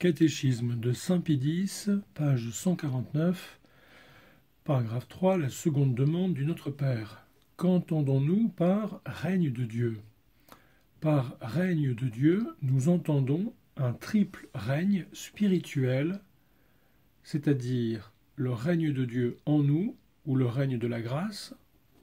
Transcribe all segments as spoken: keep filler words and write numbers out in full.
Catéchisme de Saint Pie X, page cent quarante-neuf, paragraphe trois, la seconde demande du Notre Père. Qu'entendons-nous par règne de Dieu? Par règne de Dieu, nous entendons un triple règne spirituel, c'est-à-dire le règne de Dieu en nous, ou le règne de la grâce,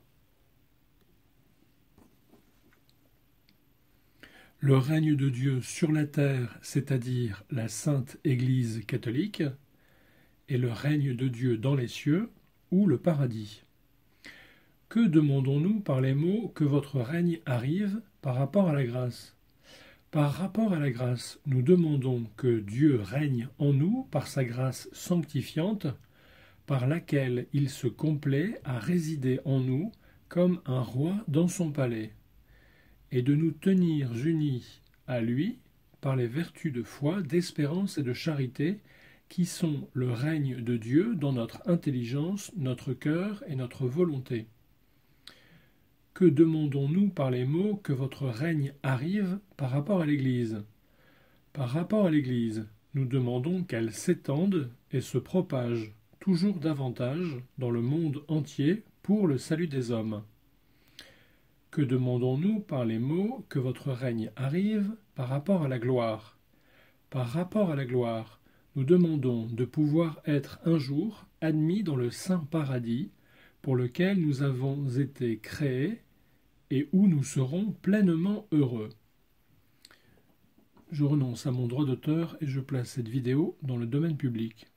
le règne de Dieu sur la terre, c'est-à-dire la Sainte Église catholique, et le règne de Dieu dans les cieux, ou le paradis. Que demandons-nous par les mots « que votre règne arrive » par rapport à la grâce? Par rapport à la grâce, nous demandons que Dieu règne en nous par sa grâce sanctifiante, par laquelle il se complaît à résider en nous comme un roi dans son palais, et de nous tenir unis à lui par les vertus de foi, d'espérance et de charité qui sont le règne de Dieu dans notre intelligence, notre cœur et notre volonté. Que demandons-nous par les mots « que votre règne arrive » par rapport à l'Église? Par rapport à l'Église, nous demandons qu'elle s'étende et se propage toujours davantage dans le monde entier pour le salut des hommes. Que demandons-nous par les mots « que votre règne arrive » par rapport à la gloire? Par rapport à la gloire, nous demandons de pouvoir être un jour admis dans le saint paradis pour lequel nous avons été créés et où nous serons pleinement heureux. Je renonce à mon droit d'auteur et je place cette vidéo dans le domaine public.